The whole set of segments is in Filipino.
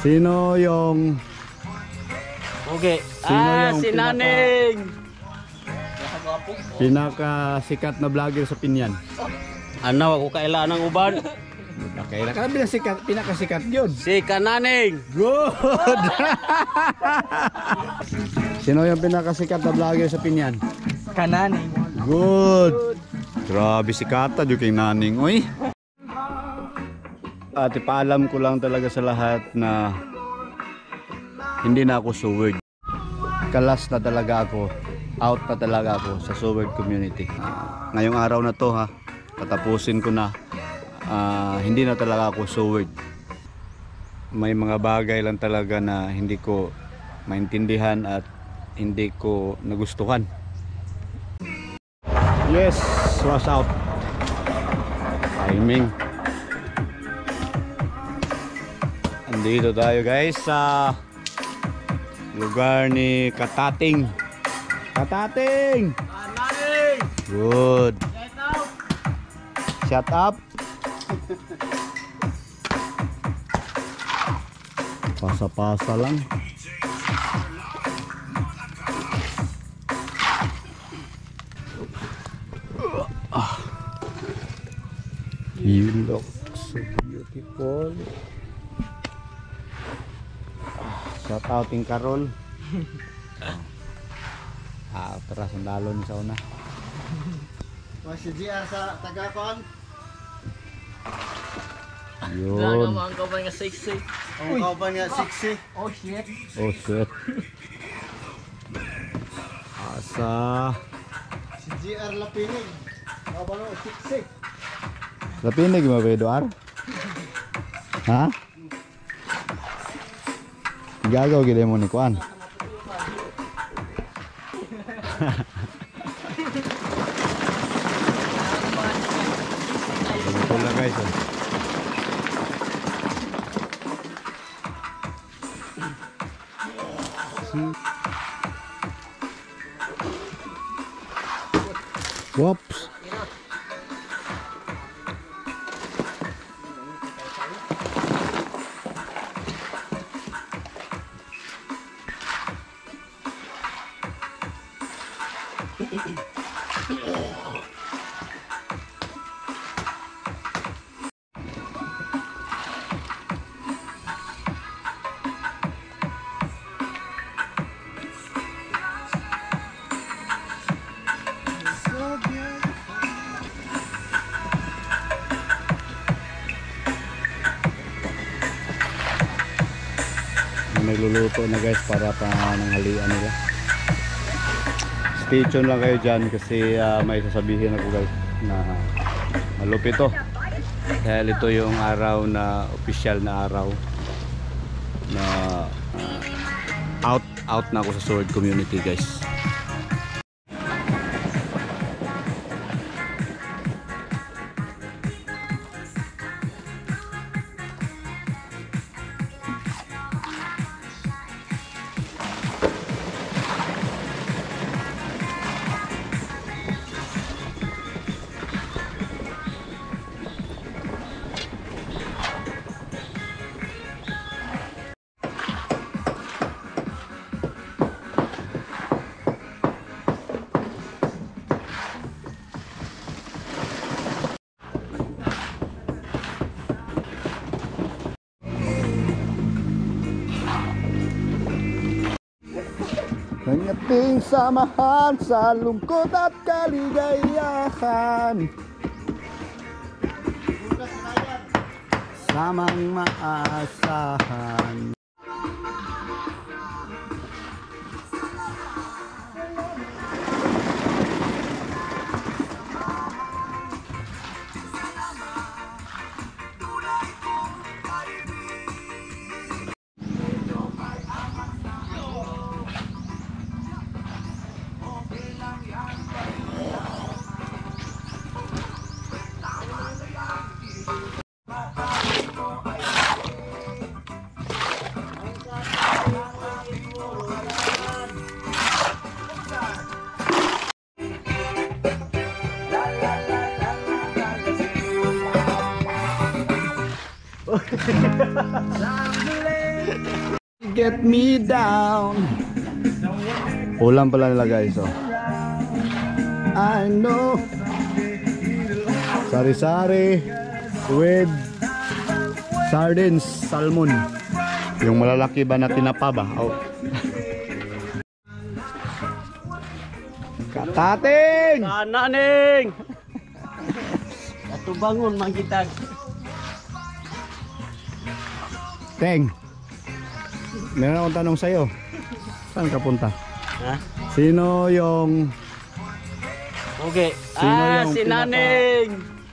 Sino yung Okay. Sino yung Si Naning. pinakasikat na vlogger sa Pinyan? Ano ako kailangan ng uban? Kailan ka pinakasikat yun? Si Kananing. Good! Sino yung pinakasikat na vlogger sa Pinyan? Kananing. Good! Grabe si Kata, yung kay Naning. Uy! At ipaalam ko lang talaga sa lahat na hindi na ako suword. Kalas na talaga ako. Out na talaga ako sa suword community. Ngayong araw na to ha, tatapusin ko na. Hindi na talaga ako suword. May mga bagay lang talaga na hindi ko maintindihan at hindi ko nagustuhan. Yes, was out. Timing. Andito tayo guys sa lugar ni Katating. Katating! Naning. Good. Shut up. Pasa-pasa lang. You look so beautiful. Shout out in Carol. Tara, sandalo ni sa una. Si GR sa Tagakon. Yun. Ang kapan nga sexy. Ang kauban nga 60. Oh shit. Oh shit. Asa. Si GR Lapinig. Kauban nga 60. Lapinig mo ba Eduard? Ha? Gagaw gila mo ni Kuan. Ito lang guys. Whoops. Nagluluto na guys para pananghalian nila. Stay tuned lang kayo dyan kasi may sasabihin ako guys na malupit to dahil ito yung araw na official na araw na out na ako sa sword community guys. Ang ating samahan sa lungkot at kaligayahan, samang maasahan. get me down. Ulam pala nila guys, oh. I know. Sari-sari with sardines, salmon. Yung malalaki ba na tinapa ba? Oh. Katating! Kananing! Katubangon mangitag. Teng, meron akong tanong sa'yo. Saan ka punta? Ha? Sino yung Okay. Sino yung Si Naning!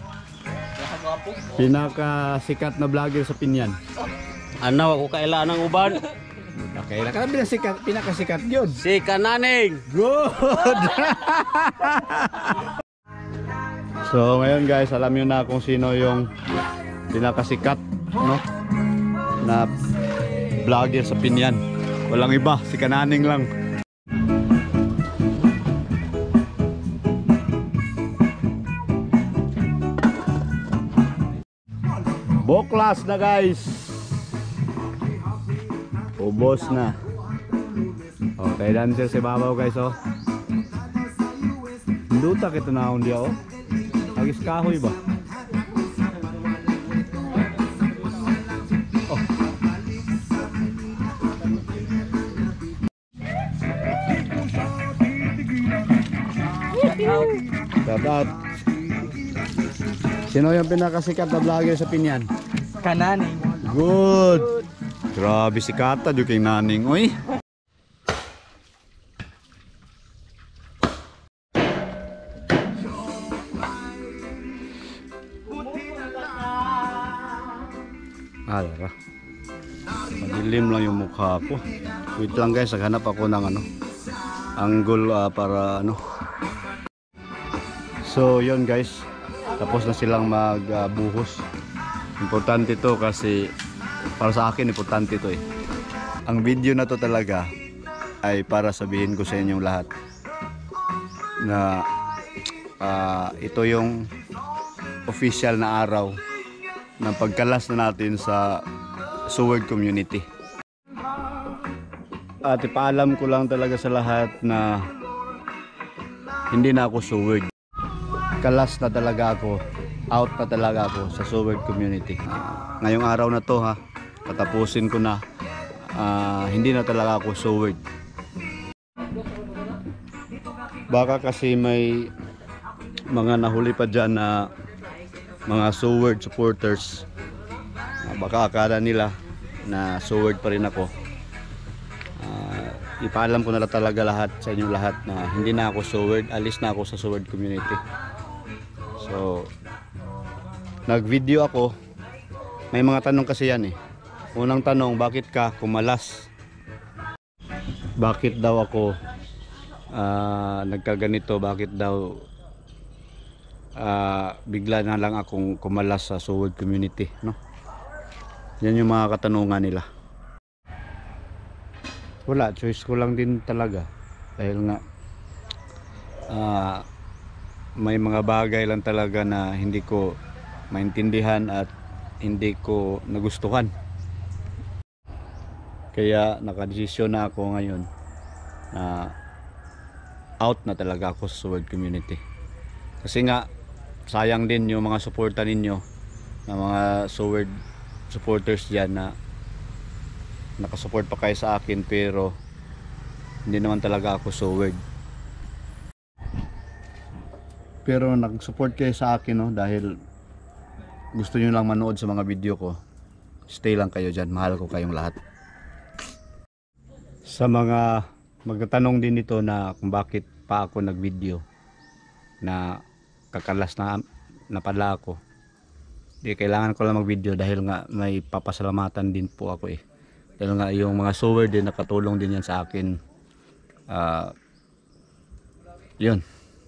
pinakasikat na vlogger sa Pinyan? Anaw ako kaila ng uban. Okay, pinakasikat yun. Si Kananing! Good! So ngayon guys, alam nyo na kung sino yung pinakasikat, no? Na vlogger sa Pinyan. Walang iba, si Kananing lang. Boklas na guys. Ubos na. Okay, dancer si babaw guys, oh. Duta kita naon dia, oh. Agis kahoy ba? Oh. Shout out. Sino yung pinakasikat na vlogger sa Pinyan? Kananing. Good. Grabe si Kata, yung kay Naning. Uy. Alara. Madilim lang yung mukha ko. Wait lang guys, naghanap ako ng angle para ano. So yun guys, tapos na silang magbuhos. Importante to kasi para sa akin importante to eh. Ang video na to talaga ay para sabihin ko sa inyong lahat na ito yung official na araw ng pagkalas na natin sa Seward community. At ipaalam ko lang talaga sa lahat na hindi na ako Seward. Kalas na talaga ako, out na talaga ako sa Seward community. Ngayong araw na to ha, patapusin ko na, hindi na talaga ako Seward. Baka kasi may mga nahuli pa dyan na mga Seward supporters, baka akala nila na Seward pa rin ako. Ipaalam ko na talaga lahat sa inyong lahat na hindi na ako Seward, alis na ako sa Seward community. So nag-video ako, may mga tanong kasi yan eh. Unang tanong, bakit ka kumalas? Bakit daw ako nagkaganito? Bakit daw bigla na lang akong kumalas sa Seward community, no? Yan yung mga katanungan nila. Wala, choice ko lang din talaga dahil nga may mga bagay lang talaga na hindi ko maintindihan at hindi ko nagustuhan. Kaya nakadesisyon na ako ngayon na out na talaga ako sa Seward community. Kasi nga sayang din yung mga suporta ninyo na mga Seward supporters dyan na nakasupport pa kayo sa akin pero hindi naman talaga ako Seward. Pero nag-support kayo sa akin, no, dahil gusto nyo lang manood sa mga video ko. Stay lang kayo dyan, mahal ko kayong lahat. Sa mga magtatanong din dito na kung bakit pa ako nag-video na kakalas na pala ako, di kailangan ko lang mag-video dahil nga may papasalamatan din po ako eh. Dahil nga yung mga Seward din nakatulong din yan sa akin. Yun.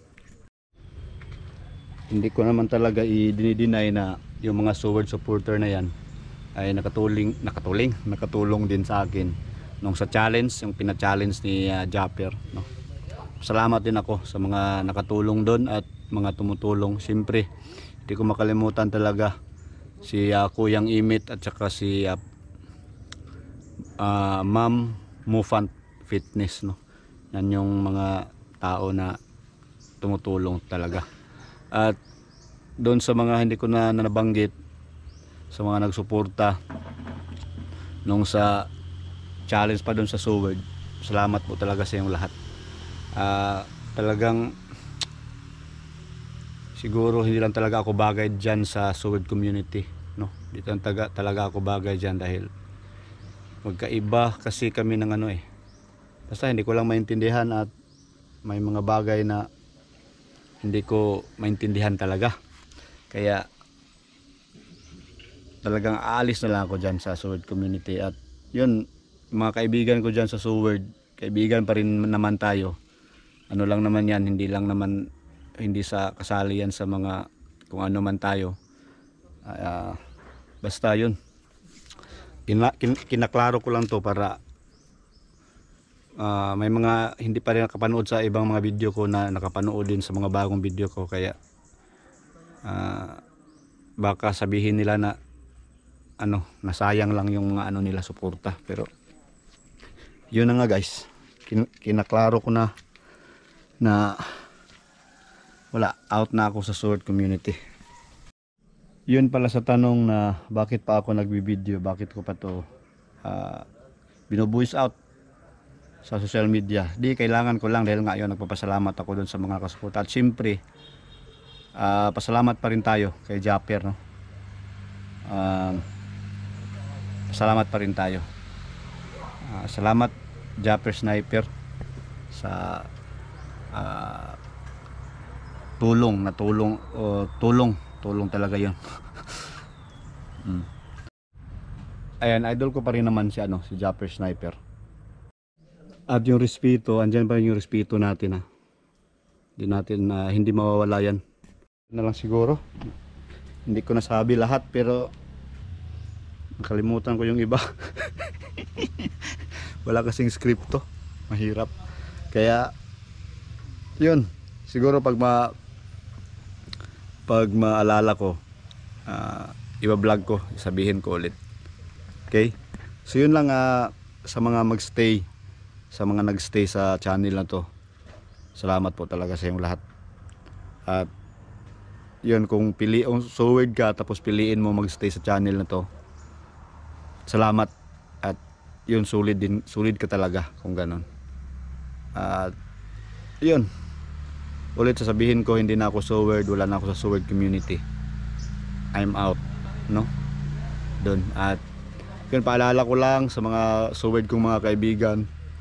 Hindi ko naman talaga i-deny na yung mga Seward supporter na yan ay nakatulong din sa akin nung sa challenge, yung pina-challenge ni Japper, no? Salamat din ako sa mga nakatulong doon at mga tumutulong. Siyempre hindi ko makalimutan talaga si Kuyang Imit at saka si Ma'am Mufant Fitness, no. Yan yung mga tao na tumutulong talaga. At doon sa mga hindi ko na nabanggit, sa mga nagsuporta nung sa challenge pa doon sa Seward, salamat po talaga sa inyong lahat. Talagang siguro hindi lang talaga ako bagay dyan sa Seward community, no. Dito lang talaga ako bagay dyan dahil magkaiba kasi kami ng ano basta hindi ko lang maintindihan at may mga bagay na hindi ko maintindihan talaga, kaya talagang aalis na lang ako dyan sa Seward community. At yun, mga kaibigan ko dyan sa Seward, kaibigan pa rin naman tayo. Ano lang naman yan, hindi sa kasali yan sa mga kung ano man tayo. Basta yun, kinaklaro ko lang to para may mga hindi pa rin nakapanood sa ibang mga video ko na nakapanood din sa mga bagong video ko, kaya baka sabihin nila na nasayang lang yung mga nila suporta. Pero yun na nga guys, kinaklaro ko na wala, out na ako sa Seward community. Yun pala sa tanong na bakit pa ako nagbibideo, bakit ko pa to binubuis out sa social media. Di kailangan ko lang dahil nga yun, nagpapasalamat ako dun sa mga kasuporta. At siyempre pasalamat pa rin tayo kay Japper, no. Salamat pa rin tayo. Salamat Japper Sniper sa tulong talaga yun. Ayan, idol ko pa rin naman si Japper Sniper. At yung respeto, andyan pa rin yung respeto natin, hindi mawawala yan. Na lang siguro, hindi ko nasabi lahat pero nakalimutan ko yung iba. Wala kasing script to, mahirap. Kaya yun, siguro pag maalala ko, iba-vlog ko, sabihin ko ulit. Okay, so yun lang. Sa mga nagstay sa channel na to, salamat po talaga sa inyong lahat. At yun, kung Seward ka tapos piliin mo magstay sa channel na to, salamat. At yun, solid ka talaga kung ganon. At yun, ulit sasabihin ko, hindi na ako Seward, wala na ako sa Seward community. I'm out, no, doon. At yun, paalala ko lang sa mga Seward kong mga kaibigan,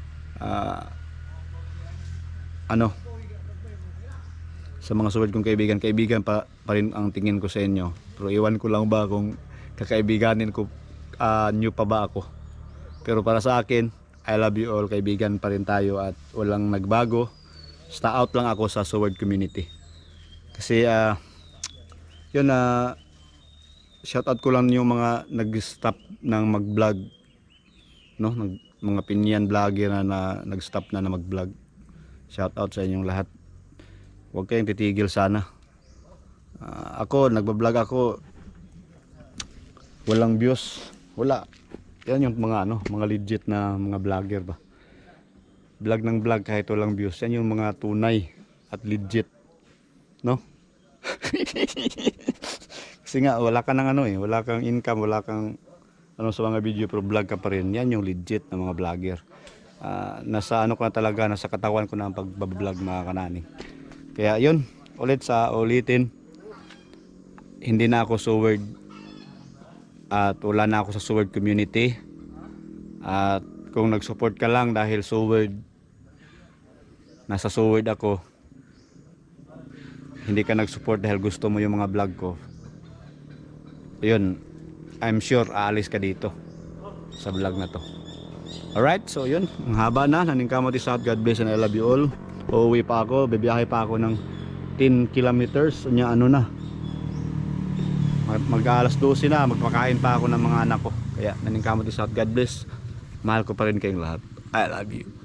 sa mga Seward kong kaibigan pa rin ang tingin ko sa inyo. Pero iwan ko lang ba kung kakaibiganin ko, new pa ba ako. Pero para sa akin, I love you all, kaibigan pa rin tayo at walang nagbago. Basta out lang ako sa Seward community. Kasi yun, shoutout ko lang yung mga nag-stop ng mag-vlog, no, mga Pinyan vlogger na nag-stop na mag-vlog. Shoutout sa inyong lahat. Huwag kayong titigil sana. Ako, nagba-vlog ako, walang views, wala. Yan yung mga legit na mga vlogger ba. Vlog ng vlog kahit walang views. Yan yung mga tunay at legit, no? Kasi nga wala ka ng wala kang income, wala kang sa mga video, pero vlog ka pa rin. Yan yung legit na mga vlogger. Nasa ko na talaga, nasa katawan ko na ang pagbablog, mga kanani. Kaya yun, ulitin, hindi na ako Seward at wala na ako sa Seward community. At kung nag-support ka lang dahil Seward, nasa Seward ako, hindi ka nag-support dahil gusto mo yung mga vlog ko, yun, I'm sure aalis ka dito sa vlog na to. Alright, so yun, ang haba na, naningkamot isa. God bless and I love you all. Uuwi pa ako, bibiyahe pa ako ng 10 kilometers. Mag-alas 12 na, magpakain pa ako ng mga anak ko. Kaya naningkamot isa. God bless, mahal ko pa rin kayong lahat. I love you.